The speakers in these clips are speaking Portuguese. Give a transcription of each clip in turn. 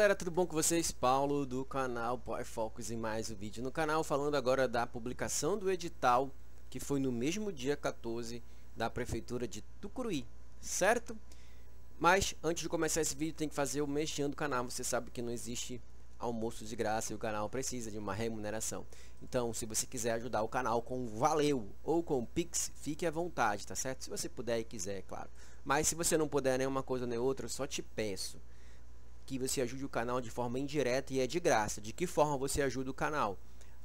galera, tudo bom com vocês? Paulo do canal Power Focus em mais um vídeo no canal, falando agora da publicação do edital que foi no mesmo dia 14 da Prefeitura de Tucuruí, certo? Mas antes de começar esse vídeo tem que fazer o merchan do canal. Você sabe que não existe almoço de graça e o canal precisa de uma remuneração. Então, se você quiser ajudar o canal com Valeu ou com Pix, fique à vontade, tá certo? Se você puder e quiser, é claro. Mas se você não puder nem uma coisa nem outra, eu só te peço que você ajude o canal de forma indireta e é de graça. De que forma você ajuda o canal?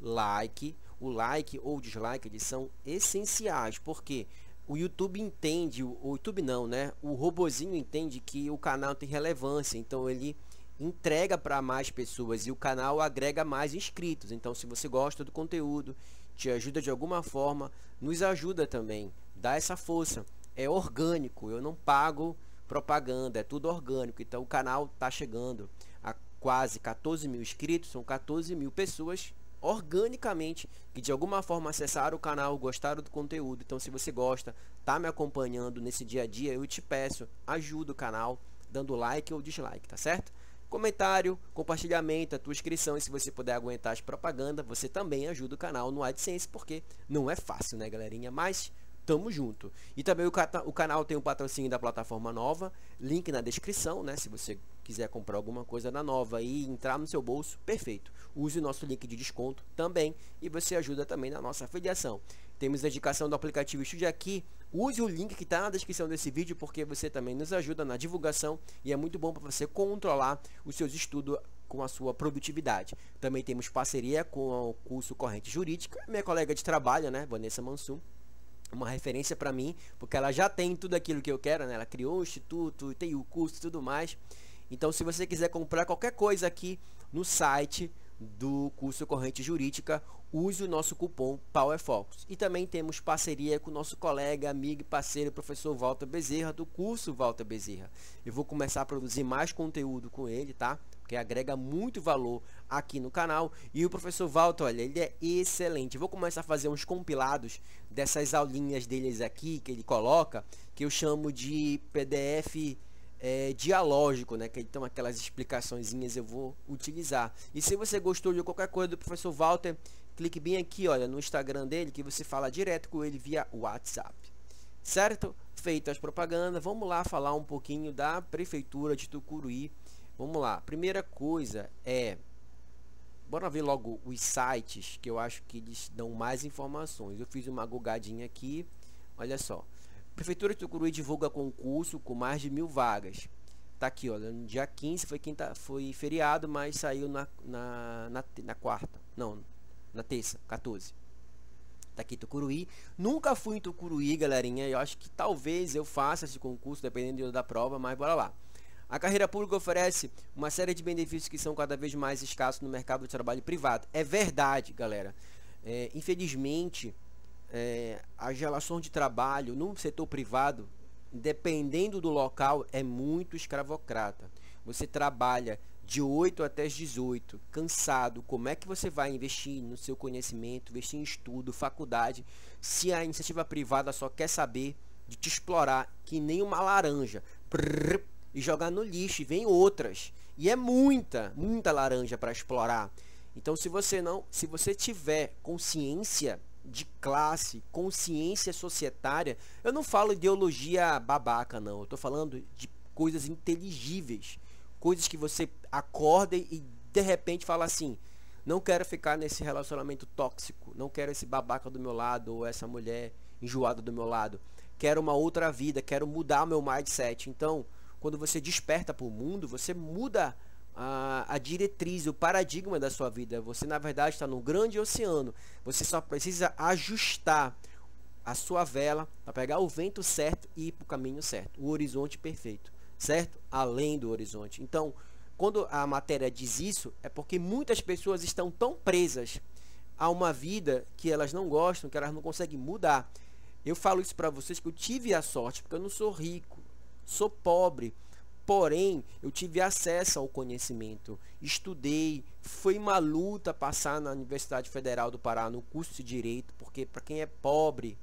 O like ou o dislike, eles são essenciais, porque o YouTube entende, o YouTube não, né? O robozinho entende que o canal tem relevância, então ele entrega para mais pessoas e o canal agrega mais inscritos. Então, se você gosta do conteúdo, te ajuda de alguma forma, nos ajuda também, dá essa força. É orgânico, eu não pago propaganda, é tudo orgânico. Então o canal tá chegando a quase 14 mil inscritos, são 14 mil pessoas organicamente que de alguma forma acessaram o canal, gostaram do conteúdo. Então, se você gosta, tá me acompanhando nesse dia a dia, eu te peço, ajuda o canal dando like ou dislike, tá certo? Comentário, compartilhamento, a tua inscrição, e se você puder aguentar as propagandas, você também ajuda o canal no AdSense, porque não é fácil, né, galerinha? Mas tamo junto. E também o canal tem um patrocínio da plataforma Nova, link na descrição, né? Se você quiser comprar alguma coisa da Nova e entrar no seu bolso, perfeito. Use o nosso link de desconto também e você ajuda também na nossa afiliação. Temos a indicação do aplicativo Estude Aqui. Use o link que está na descrição desse vídeo, porque você também nos ajuda na divulgação e é muito bom para você controlar os seus estudos com a sua produtividade. Também temos parceria com o curso Corrente Jurídica, minha colega de trabalho, né, Vanessa Mansum, uma referência para mim, porque ela já tem tudo aquilo que eu quero, né? Ela criou o instituto, tem o curso e tudo mais. Então, se você quiser comprar qualquer coisa aqui no site do curso Corrente Jurídica, use o nosso cupom PowerFocus. E também temos parceria com o nosso colega, amigo e parceiro, professor Walter Bezerra, do curso Walter Bezerra. Eu vou começar a produzir mais conteúdo com ele, tá? Porque agrega muito valor aqui no canal. E o professor Walter, olha, ele é excelente. Eu vou começar a fazer uns compilados dessas aulinhas deles aqui, que ele coloca, que eu chamo de PDF dialógico, né? Que então aquelas explicaçõezinhas eu vou utilizar. E se você gostou de qualquer coisa do professor Walter, clique bem aqui, olha, no Instagram dele, que você fala direto com ele via WhatsApp. Certo? Feitas as propagandas, vamos lá falar um pouquinho da Prefeitura de Tucuruí. Vamos lá, primeira coisa bora ver logo os sites que eu acho que eles dão mais informações. Eu fiz uma gogadinha aqui, olha só. Prefeitura de Tucuruí divulga concurso com mais de 1000 vagas. Tá aqui, olha, no dia 15 foi feriado, mas saiu na quarta, não, na terça, 14. Tá aqui Tucuruí. Nunca fui em Tucuruí, galerinha. Eu acho que talvez eu faça esse concurso, dependendo da prova, mas bora lá. A carreira pública oferece uma série de benefícios que são cada vez mais escassos no mercado de trabalho privado. É verdade, galera. Infelizmente, as relações de trabalho no setor privado, dependendo do local, é muito escravocrata. Você trabalha de 8 até as 18, cansado. Como é que você vai investir no seu conhecimento, investir em estudo, faculdade, se a iniciativa privada só quer saber de te explorar que nem uma laranja? E jogar no lixo, e vem outras, e é muita laranja para explorar. Então, se você tiver consciência de classe, consciência societária, eu não falo ideologia babaca, não, eu estou falando de coisas inteligíveis, coisas que você acorda e de repente fala assim: não quero ficar nesse relacionamento tóxico, não quero esse babaca do meu lado, ou essa mulher enjoada do meu lado, quero uma outra vida, quero mudar meu mindset. Então, quando você desperta para o mundo, você muda a diretriz, o paradigma da sua vida. Você, na verdade, está num grande oceano. Você só precisa ajustar a sua vela para pegar o vento certo e ir para o caminho certo. O horizonte perfeito, certo? Além do horizonte. Então, quando a matéria diz isso, é porque muitas pessoas estão tão presas a uma vida que elas não gostam, que elas não conseguem mudar. Eu falo isso para vocês que eu tive a sorte, porque eu não sou rico. Sou pobre, porém eu tive acesso ao conhecimento, estudei, foi uma luta passar na Universidade Federal do Pará no curso de Direito, porque para quem é pobre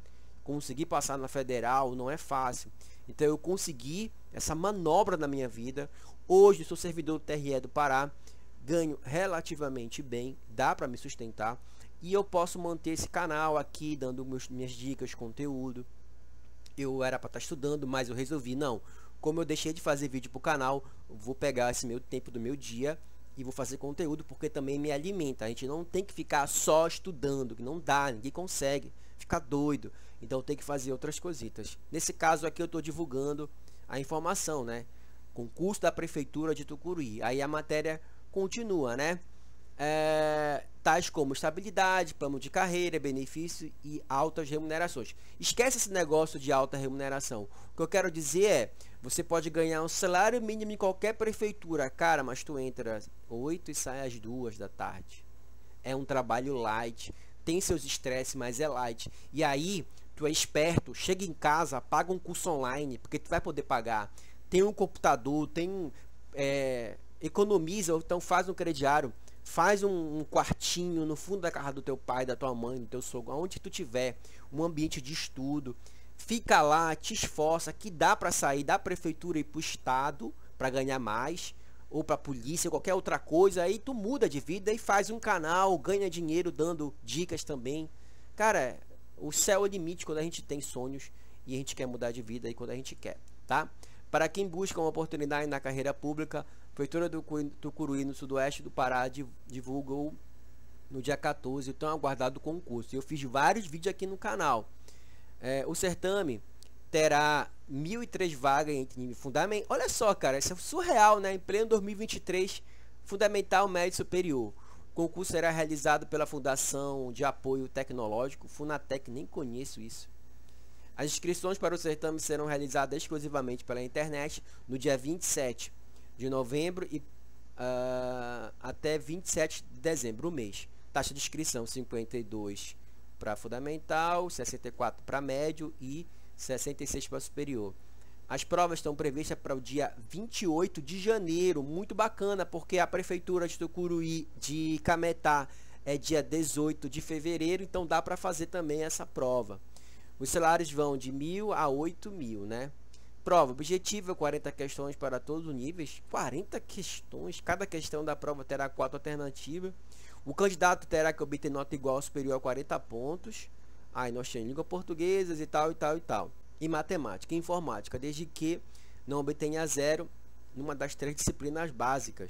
conseguir passar na federal não é fácil. Então eu consegui essa manobra na minha vida. Hoje eu sou servidor do TRE do Pará, ganho relativamente bem, dá para me sustentar. E eu posso manter esse canal aqui, dando minhas dicas, conteúdo. Eu era para estar estudando, mas eu resolvi, não. Como eu deixei de fazer vídeo para o canal, vou pegar esse meu tempo do meu dia e vou fazer conteúdo, porque também me alimenta. A gente não tem que ficar só estudando, que não dá, ninguém consegue, fica doido. Então tem que fazer outras coisitas. Nesse caso aqui eu estou divulgando a informação, né? Concurso da Prefeitura de Tucuruí. Aí a matéria continua, né? Tais como estabilidade, plano de carreira, benefício e altas remunerações. Esquece esse negócio de alta remuneração. O que eu quero dizer é, você pode ganhar um salário mínimo em qualquer prefeitura, cara, mas tu entra às 8 e sai às 2 da tarde. É um trabalho light, tem seus estresses, mas é light. E aí, tu é esperto, chega em casa, paga um curso online, porque tu vai poder pagar. Tem um computador, economiza, ou então faz um crediário. Faz um quartinho no fundo da casa do teu pai, da tua mãe, do teu sogro, onde tu tiver, um ambiente de estudo. Fica lá, te esforça, que dá para sair da prefeitura e ir pro estado para ganhar mais, ou para polícia, qualquer outra coisa. Aí tu muda de vida e faz um canal, ganha dinheiro dando dicas também. Cara, o céu é o limite quando a gente tem sonhos e a gente quer mudar de vida aí quando a gente quer, tá? Para quem busca uma oportunidade na carreira pública, a Prefeitura do Tucuruí, no sudoeste do Pará, divulgou no dia 14 o tão aguardado concurso. Eu fiz vários vídeos aqui no canal. O certame terá 1.003 vagas entre nível fundamental. Olha só, cara, isso é surreal, né? Em pleno 2023, fundamental, médio e superior. O concurso será realizado pela Fundação de Apoio Tecnológico, Funatec, nem conheço isso. As inscrições para o certame serão realizadas exclusivamente pela internet no dia 27 de novembro e até 27 de dezembro, o mês. Taxa de inscrição 52 para fundamental, 64 para médio e 66 para superior. As provas estão previstas para o dia 28 de janeiro, muito bacana, porque a Prefeitura de Tucuruí de Cametá é dia 18 de fevereiro, então dá para fazer também essa prova. Os salários vão de 1.000 a 8.000, né? Prova objetiva, 40 questões para todos os níveis. 40 questões, cada questão da prova terá 4 alternativas. O candidato terá que obter nota igual ou superior a 40 pontos. Aí nós temos língua portuguesa e tal, e tal, e tal. E matemática e informática, desde que não obtenha 0 numa das 3 disciplinas básicas.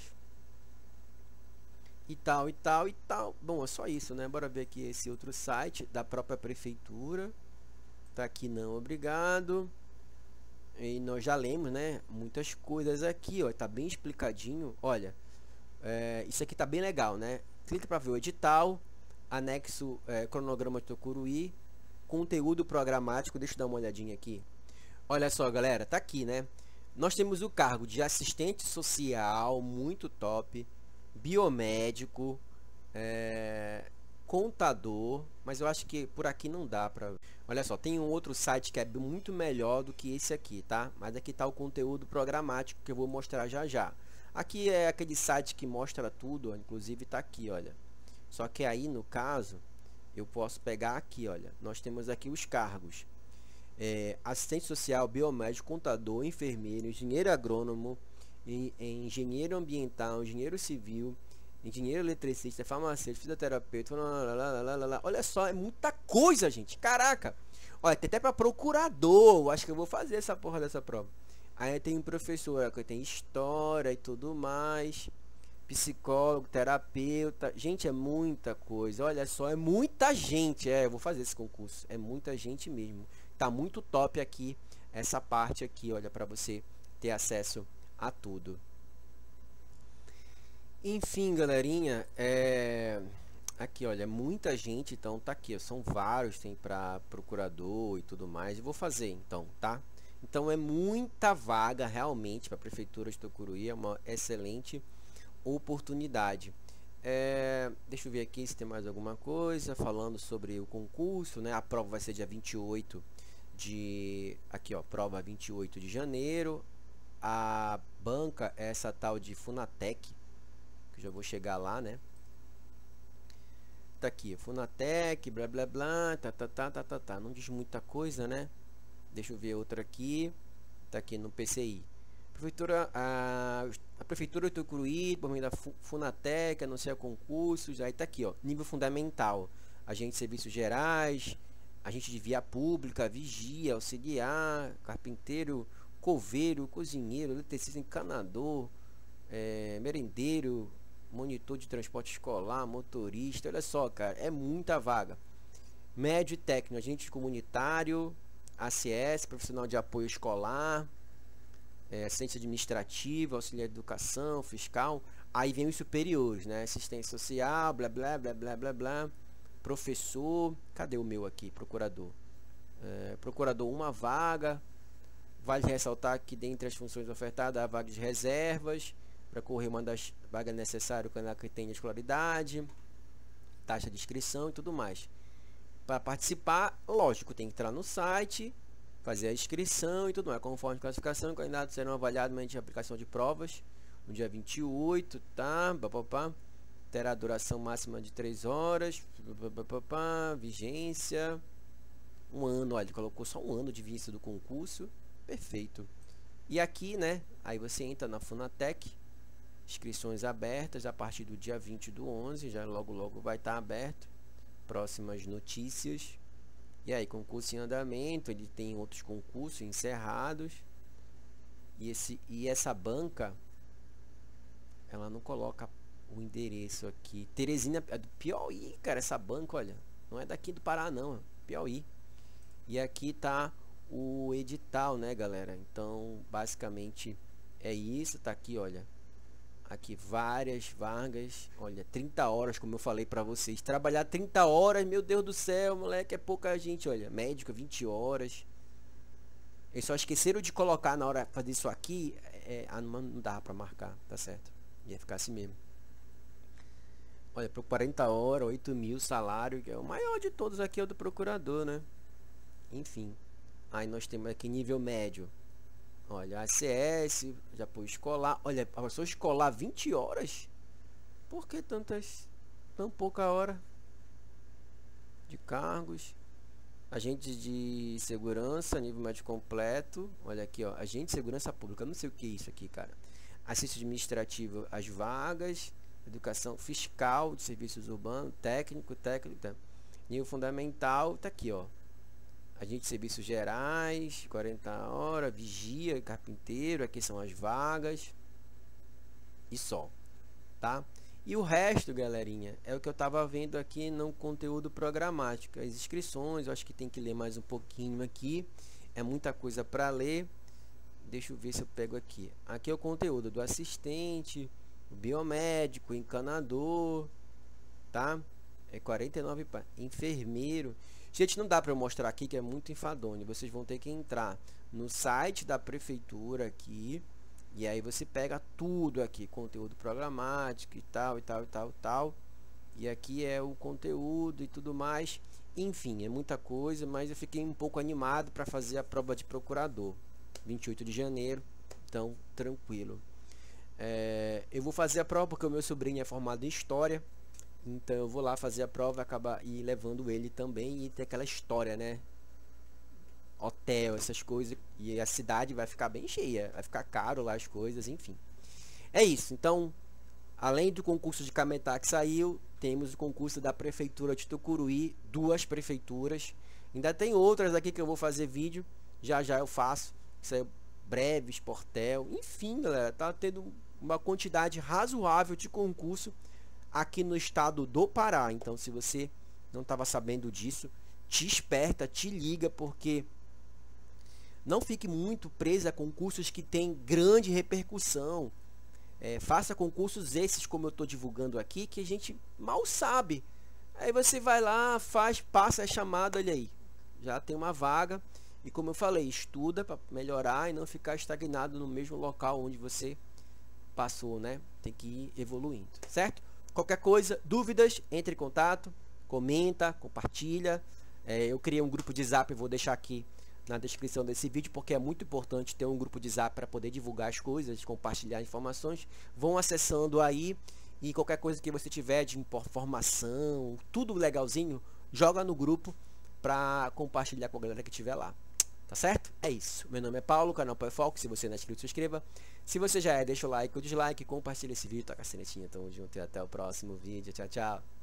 E tal, e tal, e tal. Bom, é só isso, né? Bora ver aqui esse outro site da própria prefeitura. Tá aqui, não, obrigado. E nós já lemos, né, muitas coisas aqui, ó, tá bem explicadinho. Olha, isso aqui tá bem legal, né? Clica para ver o edital, anexo, cronograma de Tucuruí, conteúdo programático. Deixa eu dar uma olhadinha aqui. Olha só, galera, tá aqui, né? Nós temos o cargo de assistente social, muito top, biomédico, contador, mas eu acho que por aqui não dá pra... Olha só, tem um outro site que é muito melhor do que esse aqui, tá? Mas aqui tá o conteúdo programático que eu vou mostrar já já. Aqui é aquele site que mostra tudo, ó, inclusive tá aqui, olha. Só que aí, no caso, eu posso pegar aqui, olha. Nós temos aqui os cargos. Assistente social, biomédico, contador, enfermeiro, engenheiro agrônomo, engenheiro ambiental, engenheiro civil, engenheiro eletricista, farmacêutico, fisioterapeuta, olha só, é muita coisa, gente, caraca. Olha, tem até para procurador, acho que eu vou fazer essa porra dessa prova. Aí tem um professor, que tem história e tudo mais, psicólogo, terapeuta, gente, é muita coisa, olha só, é muita gente, eu vou fazer esse concurso, é muita gente mesmo. Tá muito top aqui, essa parte aqui, olha, para você ter acesso a tudo. Enfim, galerinha, aqui, olha, muita gente, então tá aqui, ó, são vários, tem para procurador e tudo mais. Eu vou fazer, então, tá? Então é muita vaga realmente para a Prefeitura de Tucuruí, é uma excelente oportunidade. Deixa eu ver aqui se tem mais alguma coisa falando sobre o concurso, né? A prova vai ser dia 28 de... Aqui, ó, prova 28 de janeiro. A banca é essa tal de Funatec, que já vou chegar lá, né? tá aqui, Funatec, blá blá blá, tá. Não diz muita coisa, né? Deixa eu ver outra aqui. Tá aqui no PCI. A Prefeitura de Tucuruí, por meio da Funatec, anuncia concursos. Aí tá aqui, ó, nível fundamental. Agente de serviços gerais, agente de via pública, vigia, auxiliar, carpinteiro, coveiro, cozinheiro, eletricista, encanador, merendeiro, monitor de transporte escolar, motorista. Olha só, cara, é muita vaga. Médio e técnico, agente comunitário, ACS, profissional de apoio escolar, assistente administrativa, auxiliar de educação, fiscal. Aí vem os superiores, né? Assistente social, blá blá blá blá blá blá. Professor, cadê o meu aqui? Procurador. Procurador, uma vaga. Vale ressaltar que dentre as funções ofertadas há vagas de reservas para correr uma das vagas necessárias com a que tem escolaridade, taxa de inscrição e tudo mais. Para participar, lógico, tem que entrar no site, fazer a inscrição e tudo mais. Conforme a classificação, os candidatos serão avaliados mediante a aplicação de provas no dia 28, tá? Terá duração máxima de 3 horas, vigência, 1 ano. Olha, ele colocou só 1 ano de vigência do concurso, perfeito. E aqui, né, aí você entra na Funatec, inscrições abertas a partir do dia 20/11, já logo vai estar aberto. Próximas notícias. E aí, concurso em andamento, ele tem outros concursos encerrados. E essa banca, ela não coloca o endereço aqui. Teresina é do Piauí, cara, essa banca, olha, não é daqui do Pará não, é Piauí. E aqui tá o edital, né, galera? Então, basicamente é isso, tá aqui, olha. Aqui várias vagas, olha, 30 horas, como eu falei pra vocês. Trabalhar 30 horas, meu Deus do céu, moleque, é pouca gente, olha. Médico, 20 horas. Eles só esqueceram de colocar na hora de fazer isso aqui. Não dá pra marcar, tá certo? Ia ficar assim mesmo. Olha, por 40 horas, 8.000 salário, que é o maior de todos aqui, é o do procurador, né? Enfim. Aí nós temos aqui nível médio. Olha, ACS, de apoio escolar. Olha, professor escolar 20 horas? Por que tão pouca hora? De cargos. Agente de segurança, nível médio completo. Olha aqui, ó, agente de segurança pública. Não sei o que é isso aqui, cara. Assistente administrativo, as vagas. Educação fiscal, de serviços urbanos, técnico, tá? Nível fundamental, tá aqui, ó. Agente de serviços gerais, 40 horas, vigia, carpinteiro, aqui são as vagas. E só, tá? E o resto, galerinha, é o que eu tava vendo aqui no conteúdo programático. As inscrições, eu acho que tem que ler mais um pouquinho aqui. É muita coisa para ler. Deixa eu ver se eu pego aqui. Aqui é o conteúdo do assistente, o biomédico, o encanador, tá? É 49 para enfermeiro. Gente, não dá para eu mostrar aqui que é muito enfadonho. Vocês vão ter que entrar no site da prefeitura aqui. E aí você pega tudo aqui. Conteúdo programático e tal, e tal, e tal, e tal. E aqui é o conteúdo e tudo mais. Enfim, é muita coisa. Mas eu fiquei um pouco animado para fazer a prova de procurador. 28 de janeiro. Então, tranquilo. Eu vou fazer a prova porque o meu sobrinho é formado em História. Então eu vou lá fazer a prova, acabar e levando ele também. E ter aquela história, né? Hotel, essas coisas. E a cidade vai ficar bem cheia. Vai ficar caro lá as coisas, enfim. É isso. Então, além do concurso de Cametá que saiu, temos o concurso da Prefeitura de Tucuruí. 2 prefeituras. Ainda tem outras aqui que eu vou fazer vídeo. Já eu faço. Isso é Breves, Portel. Enfim, galera. Tá tendo uma quantidade razoável de concurso aqui no estado do Pará. Então, se você não estava sabendo disso, te esperta, te liga, porque não fique muito preso a concursos que têm grande repercussão. Faça concursos esses como eu estou divulgando aqui, que a gente mal sabe. Aí você vai lá, passa a chamada, olha aí, já tem uma vaga. E como eu falei, estuda para melhorar e não ficar estagnado no mesmo local onde você passou, né? Tem que ir evoluindo, certo? Qualquer coisa, dúvidas, entre em contato, comenta, compartilha. Eu criei um grupo de Zap, eu vou deixar aqui na descrição desse vídeo, porque é muito importante ter um grupo de Zap para poder divulgar as coisas, compartilhar informações. Vão acessando aí E qualquer coisa que você tiver de informação, tudo legalzinho, joga no grupo pra compartilhar com a galera que estiver lá. Tá certo? É isso. Meu nome é Paulo, canal PowerFocus. Se você não é inscrito, se inscreva. Se você já é, deixa o like ou dislike, compartilha esse vídeo, toca a sinetinha. Tamo junto e até o próximo vídeo. Tchau, tchau.